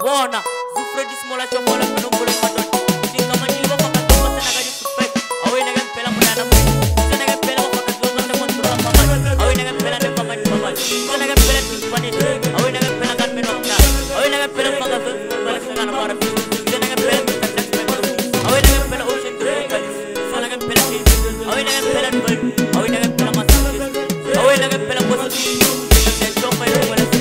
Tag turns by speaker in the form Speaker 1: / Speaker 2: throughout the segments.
Speaker 1: bona Zufredi smola chofola penumbolo matot Cinca maniva faka tuwa sa nagadi footpipe Awe nagan pela munana mo Sa nagan pela faka tuwa sa kontrola paman Awe nagan pela de paman paman Sa nagan pela timpani Awe nagan pela kan menokna Awe nagan pela faka balik sa kana para Sa nagan pela tatas member Awe nagan pela ocean tropical Sa nagan pela Awe nagan pela bird Awe nagan pela masages Awe nagan pela positive Sa show pa yung wala sa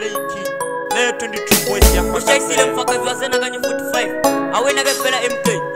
Speaker 1: Ushai sile mfaka viwa zena ganyo 45 Awe naga pela MK